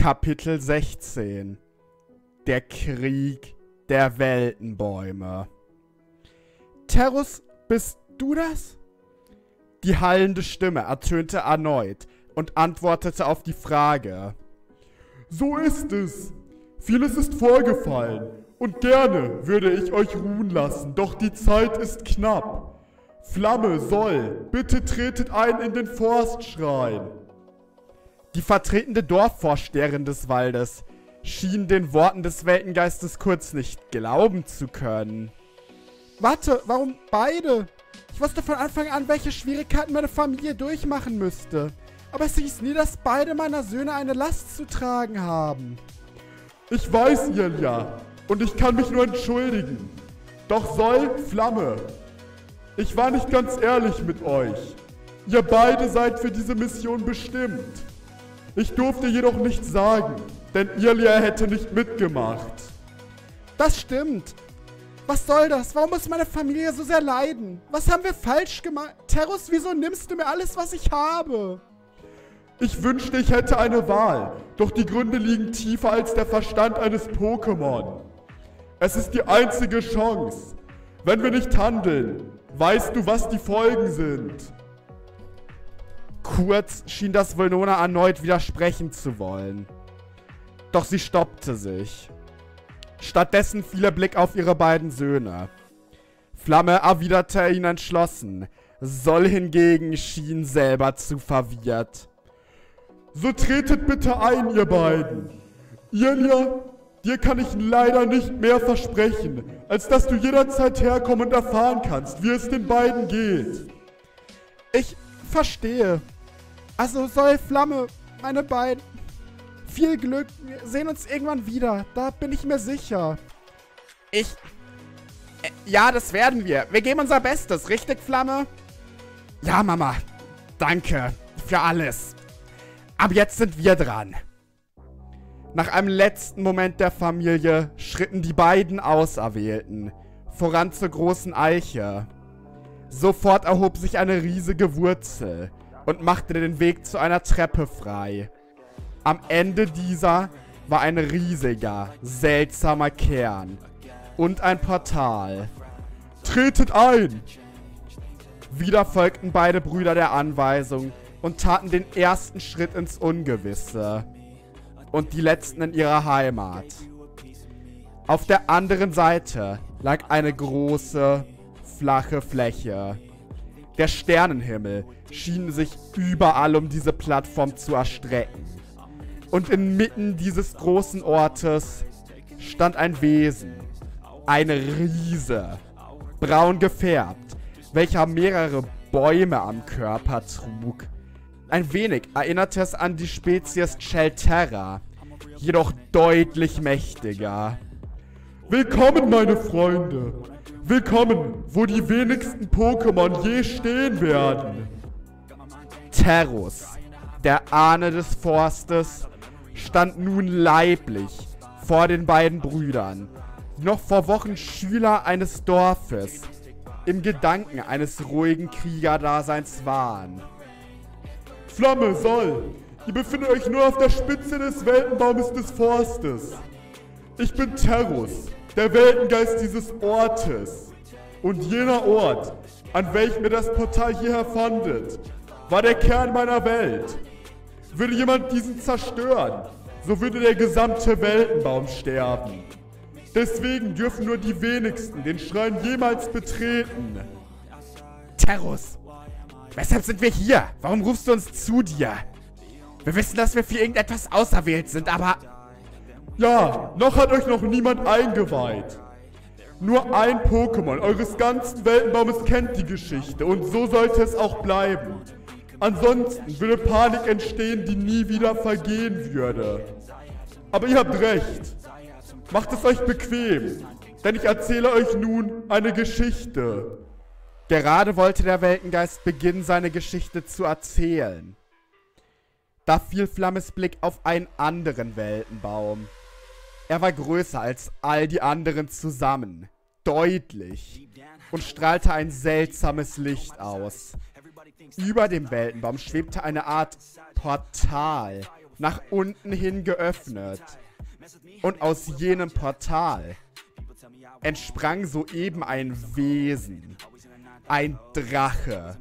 Kapitel 16. Der Krieg der Weltenbäume. Terus, bist du das? Die hallende Stimme ertönte erneut und antwortete auf die Frage. So ist es. Vieles ist vorgefallen und gerne würde ich euch ruhen lassen, doch die Zeit ist knapp. Flamme, Soll, bitte tretet ein in den Forstschrein. Die vertretende Dorfvorsteherin des Waldes schien den Worten des Weltengeistes kurz nicht glauben zu können. Warte, warum beide? Ich wusste von Anfang an, welche Schwierigkeiten meine Familie durchmachen müsste. Aber es hieß nie, dass beide meiner Söhne eine Last zu tragen haben. Ich weiß, Ilja, und ich kann mich nur entschuldigen. Doch Soll, Flamme, ich war nicht ganz ehrlich mit euch. Ihr beide seid für diese Mission bestimmt. Ich durfte jedoch nichts sagen, denn Ilja hätte nicht mitgemacht. Das stimmt. Was soll das? Warum muss meine Familie so sehr leiden? Was haben wir falsch gemacht? Terus, wieso nimmst du mir alles, was ich habe? Ich wünschte, ich hätte eine Wahl, doch die Gründe liegen tiefer als der Verstand eines Pokémon. Es ist die einzige Chance. Wenn wir nicht handeln, weißt du, was die Folgen sind. Kurz schien das Vulnona erneut widersprechen zu wollen. Doch sie stoppte sich. Stattdessen fiel ihr Blick auf ihre beiden Söhne. Flamme erwiderte ihn entschlossen. Soll hingegen schien selber zu verwirrt. So tretet bitte ein, ihr beiden. Ilja, dir kann ich leider nicht mehr versprechen, als dass du jederzeit herkommen und erfahren kannst, wie es den beiden geht. Ich verstehe. Also Soll, Flamme, meine beiden. Viel Glück, wir sehen uns irgendwann wieder, da bin ich mir sicher. Ja, das werden wir. Wir geben unser Bestes, richtig, Flamme? Ja, Mama. Danke für alles. Aber jetzt sind wir dran. Nach einem letzten Moment der Familie schritten die beiden Auserwählten voran zur großen Eiche. Sofort erhob sich eine riesige Wurzel und machte den Weg zu einer Treppe frei. Am Ende dieser war ein riesiger, seltsamer Kern und ein Portal. Tretet ein! Wieder folgten beide Brüder der Anweisung und taten den ersten Schritt ins Ungewisse und die letzten in ihrer Heimat. Auf der anderen Seite lag eine große, flache Fläche. Der Sternenhimmel schien sich überall um diese Plattform zu erstrecken. Und inmitten dieses großen Ortes stand ein Wesen, ein Riese, braun gefärbt, welcher mehrere Bäume am Körper trug. Ein wenig erinnerte es an die Spezies Chelterra, jedoch deutlich mächtiger. Willkommen, meine Freunde! Willkommen, wo die wenigsten Pokémon je stehen werden! Terus, der Ahne des Forstes, stand nun leiblich vor den beiden Brüdern, die noch vor Wochen Schüler eines Dorfes, im Gedanken eines ruhigen Kriegerdaseins waren. Flamme, Soll, ihr befindet euch nur auf der Spitze des Weltenbaumes des Forstes. Ich bin Terus, der Weltengeist dieses Ortes. Und jener Ort, an welchem ihr das Portal hierher fandet, war der Kern meiner Welt. Würde jemand diesen zerstören, so würde der gesamte Weltenbaum sterben. Deswegen dürfen nur die wenigsten den Schrein jemals betreten. Terus, weshalb sind wir hier? Warum rufst du uns zu dir? Wir wissen, dass wir für irgendetwas auserwählt sind, aber... Ja, noch hat euch noch niemand eingeweiht. Nur ein Pokémon eures ganzen Weltenbaumes kennt die Geschichte und so sollte es auch bleiben. Ansonsten würde Panik entstehen, die nie wieder vergehen würde. Aber ihr habt recht. Macht es euch bequem, denn ich erzähle euch nun eine Geschichte. Gerade wollte der Weltengeist beginnen, seine Geschichte zu erzählen. Da fiel Flammes Blick auf einen anderen Weltenbaum. Er war größer als all die anderen zusammen, deutlich, und strahlte ein seltsames Licht aus. Über dem Weltenbaum schwebte eine Art Portal nach unten hin geöffnet. Und aus jenem Portal entsprang soeben ein Wesen, ein Drache,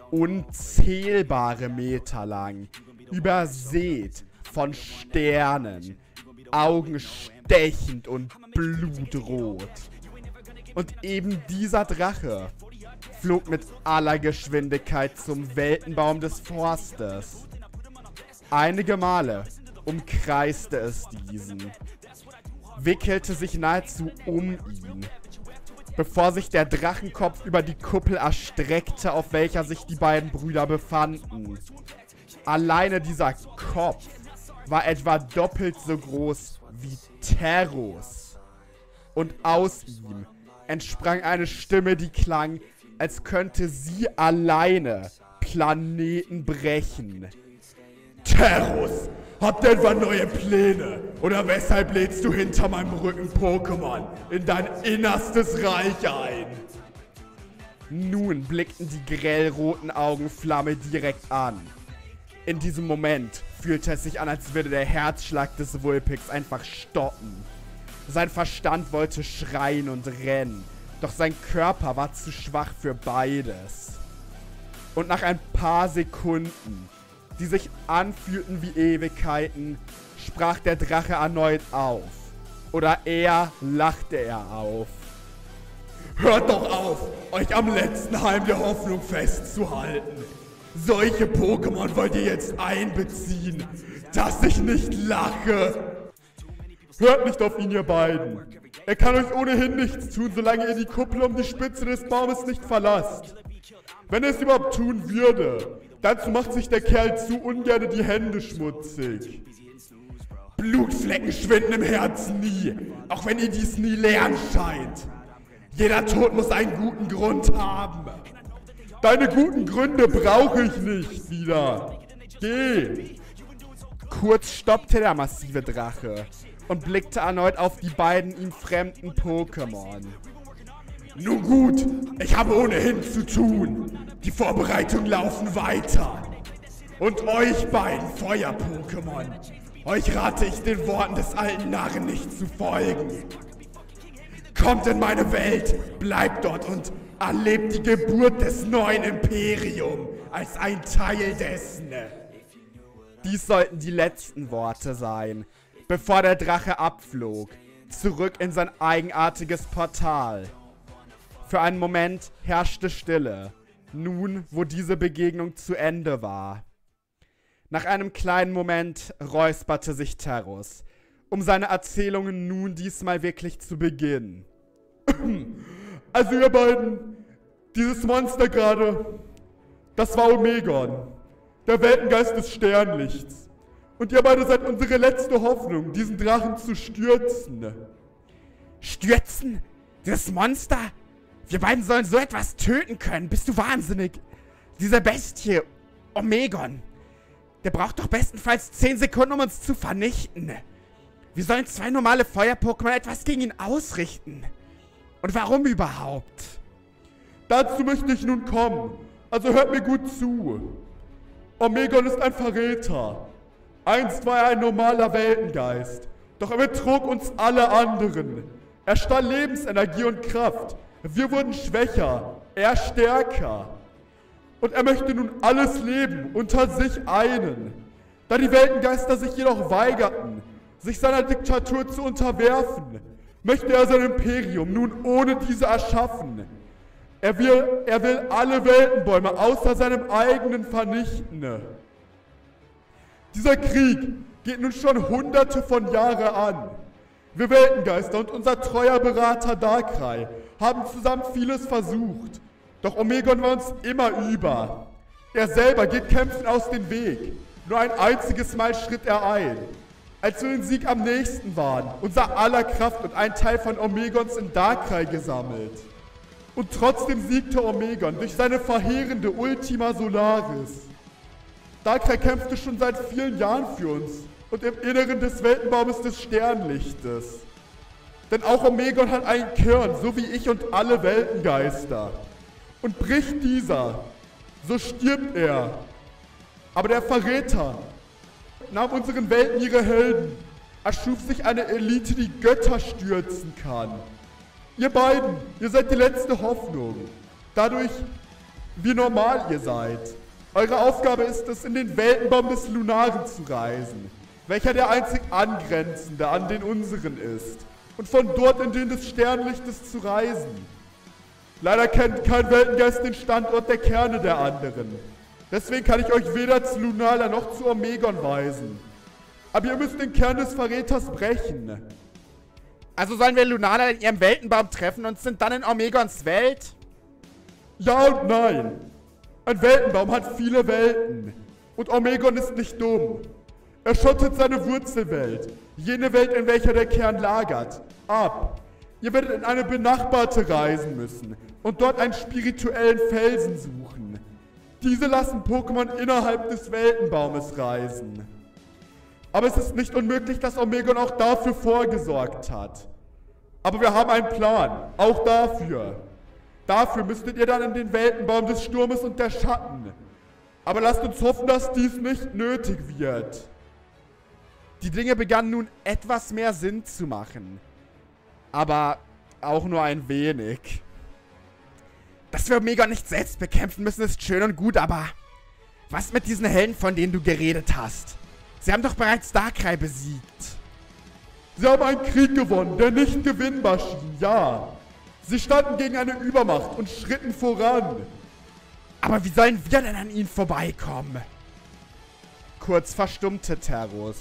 unzählbare Meter lang, übersät von Sternen, Augen stechend und blutrot. Und eben dieser Drache flog mit aller Geschwindigkeit zum Weltenbaum des Forstes. Einige Male umkreiste es diesen, wickelte sich nahezu um ihn, bevor sich der Drachenkopf über die Kuppel erstreckte, auf welcher sich die beiden Brüder befanden. Alleine dieser Kopf war etwa doppelt so groß wie Terros. Und aus ihm entsprang eine Stimme, die klang, als könnte sie alleine Planeten brechen. Terros, habt ihr etwa neue Pläne? Oder weshalb lädst du hinter meinem Rücken Pokémon in dein innerstes Reich ein? Nun blickten die grellroten Augen Flamme direkt an. In diesem Moment fühlte es sich an, als würde der Herzschlag des Vulpix einfach stoppen. Sein Verstand wollte schreien und rennen, doch sein Körper war zu schwach für beides. Und nach ein paar Sekunden, die sich anfühlten wie Ewigkeiten, sprach der Drache erneut auf. Oder eher lachte er auf. Hört doch auf, euch am letzten Heim der Hoffnung festzuhalten. Solche Pokémon wollt ihr jetzt einbeziehen, dass ich nicht lache. Hört nicht auf ihn, ihr beiden. Er kann euch ohnehin nichts tun, solange ihr die Kuppel um die Spitze des Baumes nicht verlasst. Wenn er es überhaupt tun würde, dazu macht sich der Kerl zu ungern die Hände schmutzig. Blutflecken schwinden im Herzen nie, auch wenn ihr dies nie lernen scheint. Jeder Tod muss einen guten Grund haben. Deine guten Gründe brauche ich nicht wieder. Geh! Kurz stoppte der massive Drache und blickte erneut auf die beiden ihm fremden Pokémon. Nun gut, ich habe ohnehin zu tun. Die Vorbereitungen laufen weiter. Und euch beiden Feuer-Pokémon, euch rate ich, den Worten des alten Narren nicht zu folgen. Kommt in meine Welt, bleibt dort und erlebt die Geburt des neuen Imperiums als ein Teil dessen. Dies sollten die letzten Worte sein, bevor der Drache abflog, zurück in sein eigenartiges Portal. Für einen Moment herrschte Stille, nun, wo diese Begegnung zu Ende war. Nach einem kleinen Moment räusperte sich Terros, um seine Erzählungen nun diesmal wirklich zu beginnen. Also ihr beiden, dieses Monster gerade, das war Omegon, der Weltengeist des Sternlichts. Und ihr beide seid unsere letzte Hoffnung, diesen Drachen zu stürzen. Stürzen? Dieses Monster? Wir beiden sollen so etwas töten können. Bist du wahnsinnig? Diese Bestie, Omegon, der braucht doch bestenfalls 10 Sekunden, um uns zu vernichten. Wir sollen 2 normale Feuer-Pokémon etwas gegen ihn ausrichten. Und warum überhaupt? Dazu möchte ich nun kommen. Also hört mir gut zu. Omegon ist ein Verräter. Einst war er ein normaler Weltengeist. Doch er betrog uns alle anderen. Er stahl Lebensenergie und Kraft. Wir wurden schwächer, er stärker. Und er möchte nun alles Leben unter sich einen. Da die Weltengeister sich jedoch weigerten, sich seiner Diktatur zu unterwerfen, möchte er sein Imperium nun ohne diese erschaffen. Er will alle Weltenbäume außer seinem eigenen vernichten. Dieser Krieg geht nun schon Hunderte von Jahren an. Wir Weltengeister und unser treuer Berater Darkrai haben zusammen vieles versucht. Doch Omegon war uns immer über. Er selber geht Kämpfen aus dem Weg. Nur ein einziges Mal schritt er ein. Als wir den Sieg am nächsten waren, unser aller Kraft und ein Teil von Omegons in Darkrai gesammelt. Und trotzdem siegte Omegon durch seine verheerende Ultima Solaris. Darkrai kämpfte schon seit vielen Jahren für uns und im Inneren des Weltenbaumes des Sternlichtes. Denn auch Omegon hat einen Kern, so wie ich und alle Weltengeister. Und bricht dieser, so stirbt er. Aber der Verräter, nahmen unseren Welten ihre Helden, erschuf sich eine Elite, die Götter stürzen kann. Ihr beiden, ihr seid die letzte Hoffnung. Dadurch, wie normal ihr seid. Eure Aufgabe ist es, in den Weltenbaum des Lunaren zu reisen, welcher der einzig angrenzende an den unseren ist, und von dort in den des Sternlichtes zu reisen. Leider kennt kein Weltengeist den Standort der Kerne der anderen. Deswegen kann ich euch weder zu Lunala noch zu Omegon weisen. Aber ihr müsst den Kern des Verräters brechen. Also sollen wir Lunala in ihrem Weltenbaum treffen und sind dann in Omegons Welt? Ja und nein. Ein Weltenbaum hat viele Welten. Und Omegon ist nicht dumm. Er schottet seine Wurzelwelt, jene Welt, in welcher der Kern lagert, ab. Ihr werdet in eine benachbarte reisen müssen und dort einen spirituellen Felsen suchen. Diese lassen Pokémon innerhalb des Weltenbaumes reisen. Aber es ist nicht unmöglich, dass Omegon auch dafür vorgesorgt hat. Aber wir haben einen Plan, auch dafür. Dafür müsstet ihr dann in den Weltenbaum des Sturmes und der Schatten. Aber lasst uns hoffen, dass dies nicht nötig wird. Die Dinge begannen nun etwas mehr Sinn zu machen. Aber auch nur ein wenig. Dass wir Omegon nicht selbst bekämpfen müssen, ist schön und gut, aber was mit diesen Helden, von denen du geredet hast? Sie haben doch bereits Darkrai besiegt. Sie haben einen Krieg gewonnen, der nicht gewinnbar schien, ja. Sie standen gegen eine Übermacht und schritten voran. Aber wie sollen wir denn an ihnen vorbeikommen? Kurz verstummte Terrus.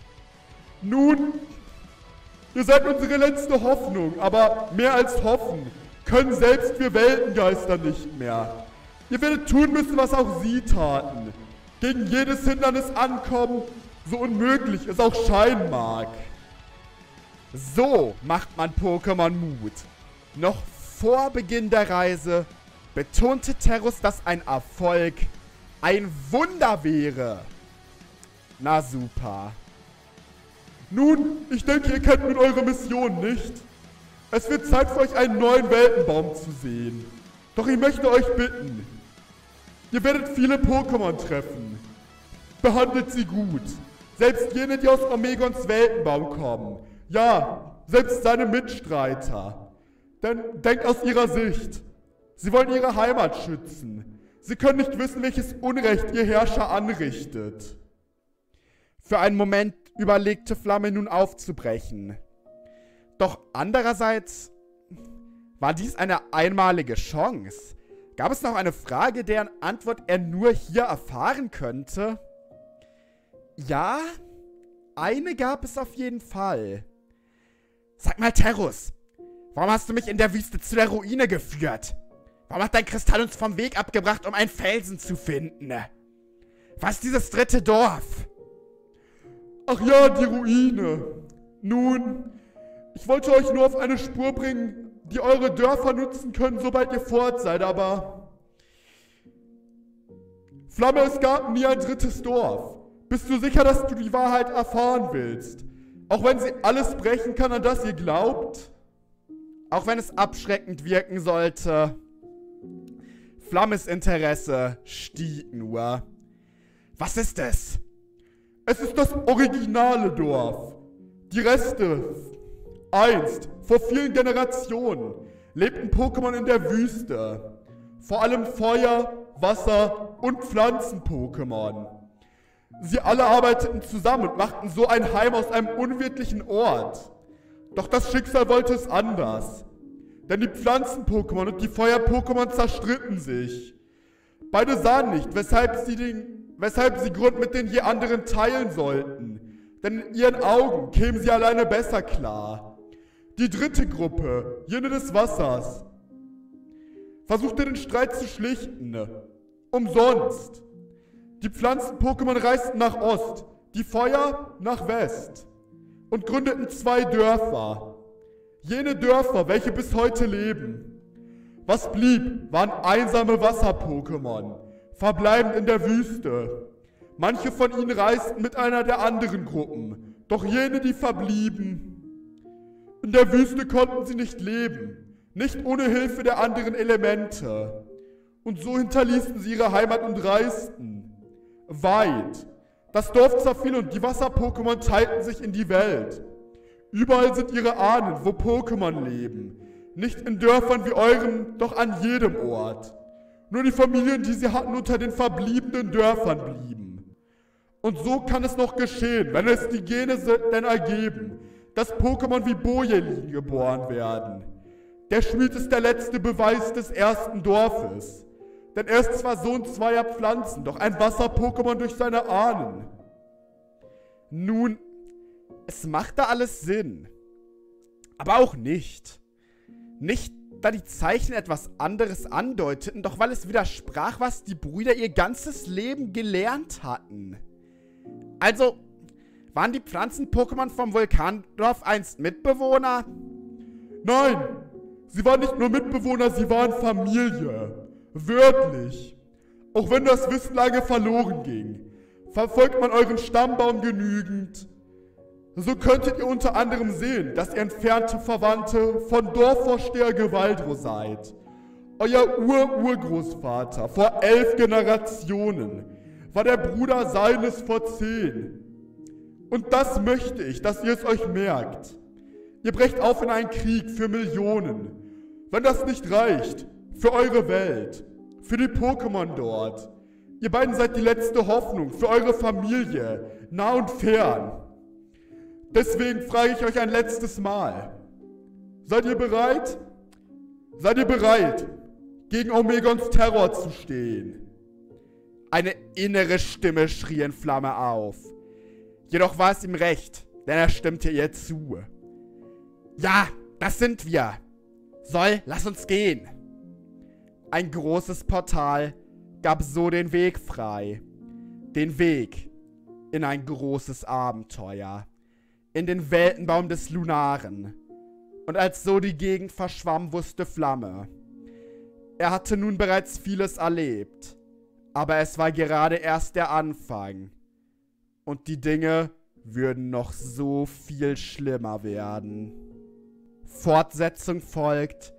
Nun, ihr seid unsere letzte Hoffnung, aber mehr als hoffen können selbst wir Weltengeister nicht mehr. Ihr werdet tun müssen, was auch sie taten. Gegen jedes Hindernis ankommen, so unmöglich es auch scheinen mag. So macht man Pokémon Mut. Noch vor Beginn der Reise betonte Terrus, dass ein Erfolg ein Wunder wäre. Na super. Nun, ich denke, ihr kennt nun eure Mission nicht. Es wird Zeit für euch einen neuen Weltenbaum zu sehen. Doch ich möchte euch bitten. Ihr werdet viele Pokémon treffen. Behandelt sie gut. Selbst jene, die aus Omegons Weltenbaum kommen. Ja, selbst seine Mitstreiter. Denn denkt aus ihrer Sicht. Sie wollen ihre Heimat schützen. Sie können nicht wissen, welches Unrecht ihr Herrscher anrichtet. Für einen Moment überlegte Flamme nun aufzubrechen. Doch andererseits war dies eine einmalige Chance. Gab es noch eine Frage, deren Antwort er nur hier erfahren könnte? Ja, eine gab es auf jeden Fall. Sag mal, Terrus, warum hast du mich in der Wüste zu der Ruine geführt? Warum hat dein Kristall uns vom Weg abgebracht, um einen Felsen zu finden? Was ist dieses dritte Dorf? Ach ja, die Ruine. Nun, ich wollte euch nur auf eine Spur bringen, die eure Dörfer nutzen können, sobald ihr fort seid, aber... Flamme, es gab nie ein drittes Dorf. Bist du sicher, dass du die Wahrheit erfahren willst? Auch wenn sie alles brechen kann, an das ihr glaubt? Auch wenn es abschreckend wirken sollte. Flammes Interesse stieg nur. Was ist es? Es ist das originale Dorf. Die Reste. Einst, vor vielen Generationen, lebten Pokémon in der Wüste. Vor allem Feuer, Wasser und Pflanzen-Pokémon. Sie alle arbeiteten zusammen und machten so ein Heim aus einem unwirtlichen Ort. Doch das Schicksal wollte es anders. Denn die Pflanzen-Pokémon und die Feuer-Pokémon zerstritten sich. Beide sahen nicht, weshalb sie Grund mit den je anderen teilen sollten. Denn in ihren Augen kämen sie alleine besser klar. Die dritte Gruppe, jene des Wassers, versuchte den Streit zu schlichten. Umsonst. Die Pflanzen-Pokémon reisten nach Ost, die Feuer nach West und gründeten 2 Dörfer. Jene Dörfer, welche bis heute leben. Was blieb, waren einsame Wasser-Pokémon, verbleibend in der Wüste. Manche von ihnen reisten mit einer der anderen Gruppen, doch jene, die verblieben. In der Wüste konnten sie nicht leben, nicht ohne Hilfe der anderen Elemente. Und so hinterließen sie ihre Heimat und reisten. Weit. Das Dorf zerfiel und die Wasser-Pokémon teilten sich in die Welt. Überall sind ihre Ahnen, wo Pokémon leben. Nicht in Dörfern wie eurem, doch an jedem Ort. Nur die Familien, die sie hatten, unter den verbliebenen Dörfern blieben. Und so kann es noch geschehen, wenn es die Gene denn ergeben, dass Pokémon wie Bojelin geboren werden. Der Schmied ist der letzte Beweis des ersten Dorfes. Denn er ist zwar Sohn zweier Pflanzen, doch ein Wasser-Pokémon durch seine Ahnen. Nun, es macht da alles Sinn. Aber auch nicht. Nicht, da die Zeichen etwas anderes andeuteten, doch weil es widersprach, was die Brüder ihr ganzes Leben gelernt hatten. Also, waren die Pflanzen-Pokémon vom Vulkandorf einst Mitbewohner? Nein, sie waren nicht nur Mitbewohner, sie waren Familie. Wörtlich. Auch wenn das Wissen lange verloren ging, verfolgt man euren Stammbaum genügend. So könntet ihr unter anderem sehen, dass ihr entfernte Verwandte von Dorfvorsteher Gewaldro seid. Euer Urgroßvater vor 11 Generationen war der Bruder seines vor 10. Und das möchte ich, dass ihr es euch merkt. Ihr brecht auf in einen Krieg für Millionen. Wenn das nicht reicht, für eure Welt, für die Pokémon dort. Ihr beiden seid die letzte Hoffnung für eure Familie, nah und fern. Deswegen frage ich euch ein letztes Mal. Seid ihr bereit? Seid ihr bereit, gegen Omegons Terror zu stehen? Eine innere Stimme schrie in Flamme auf. Jedoch war es ihm recht, denn er stimmte ihr zu. Ja, das sind wir. Soll, lass uns gehen. Ein großes Portal gab so den Weg frei. Den Weg in ein großes Abenteuer. In den Weltenbaum des Lunaren. Und als so die Gegend verschwamm, wusste Flamme. Er hatte nun bereits vieles erlebt. Aber es war gerade erst der Anfang. Und die Dinge würden noch so viel schlimmer werden. Fortsetzung folgt